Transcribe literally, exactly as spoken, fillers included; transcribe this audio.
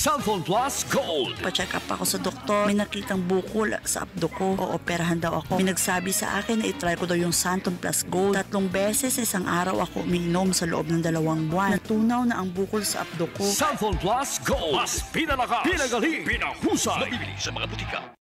Xanthone Plus Gold. Pa-check up ako sa doktor. May nakitang bukol sa abdo ko. Ooperahan daw ako. May nagsabi sa akin na itry ko daw yung Xanthone Plus Gold. Tatlong beses isang araw ako umiinom sa loob ng dalawang buwan. Natunaw na ang bukol sa abdo ko. Xanthone Plus Gold. Mas pinalakas, pinagaling, pinahusay. Mabibili sa mga butika.